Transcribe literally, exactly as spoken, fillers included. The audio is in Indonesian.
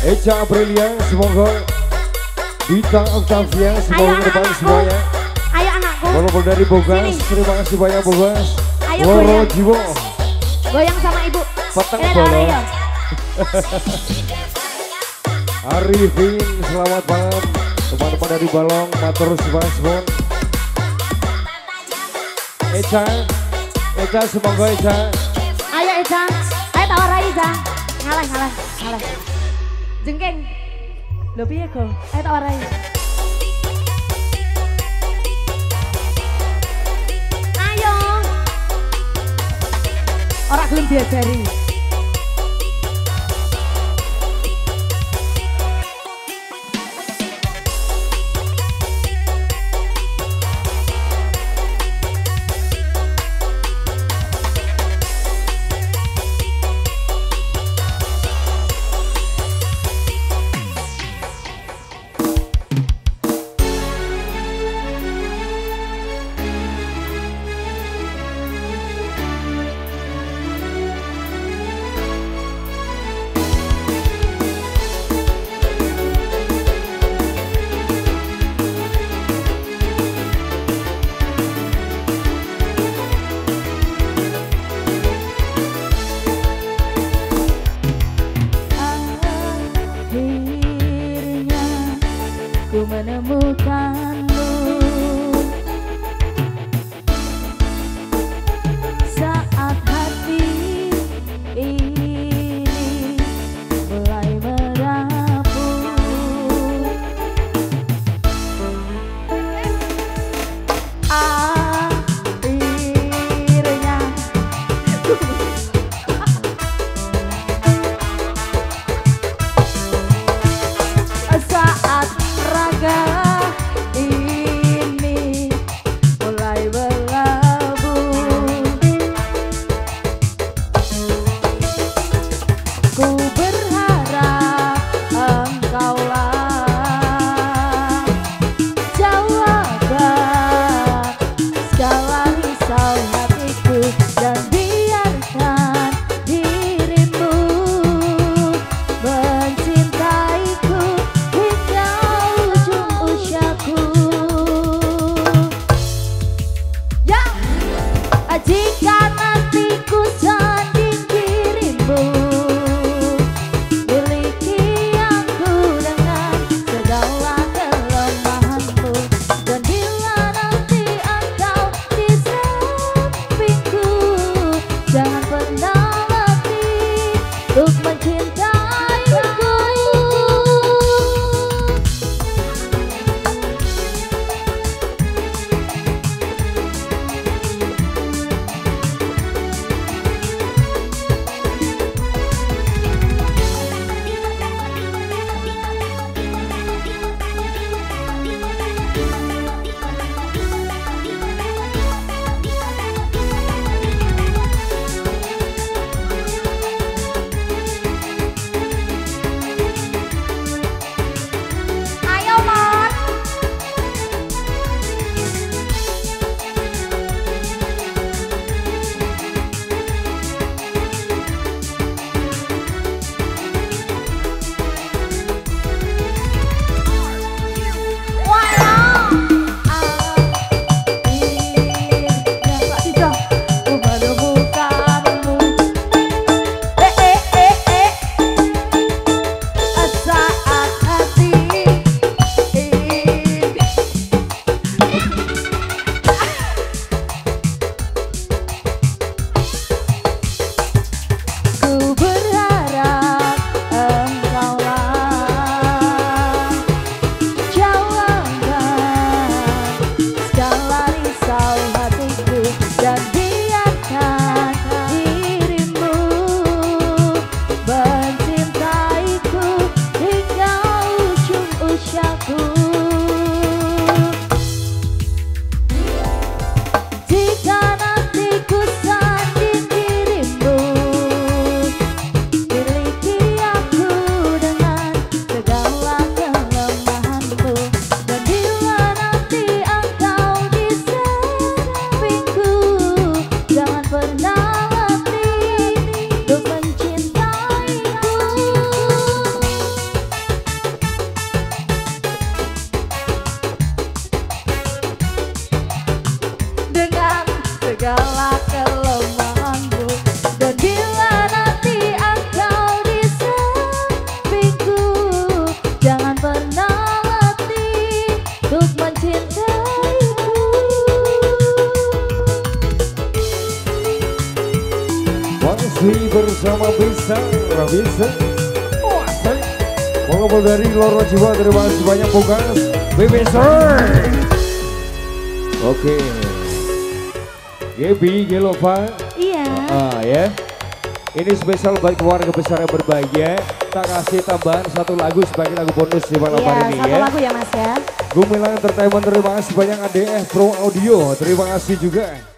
Eca Aprilia, semoga Dita Octavia, semoga depan semuanya. Ayo anakku. Walaupun dari Bogas, sini. Terima kasih banyak Bogas. Ayo Loro goyang. Jiwo. Goyang sama ibu. Petang bolong. Arifin, selamat malam. Teman-teman dari Balong, Matur Subaspon. Eca, Eca semoga Eca. Ayo Eca, ayo tawarai Eca. Ngalah, ngalah, ngalah. Jengking. Lho piye go? Ayo tawarai. Ayo. Ora gelem diajari. Ku menemukanmu saat hati ini mulai merapuh. Akhirnya saat raga masih bersama Bisa, Bisa. Oh, asik. Monggo dari Loro Jiwa, terima kasih banyak Bogas. Baby Sir. Oke. Gebi, Gelova. Iya. Ah, ya. Ini spesial bagi keluarga besar yang berbahagia. Kita kasih tambahan satu lagu sebagai lagu bonus di malam Iya, hari ini satu ya. lagu ya Mas ya. Gumilang Entertainment, terima kasih banyak. A D F Pro Audio, terima kasih juga.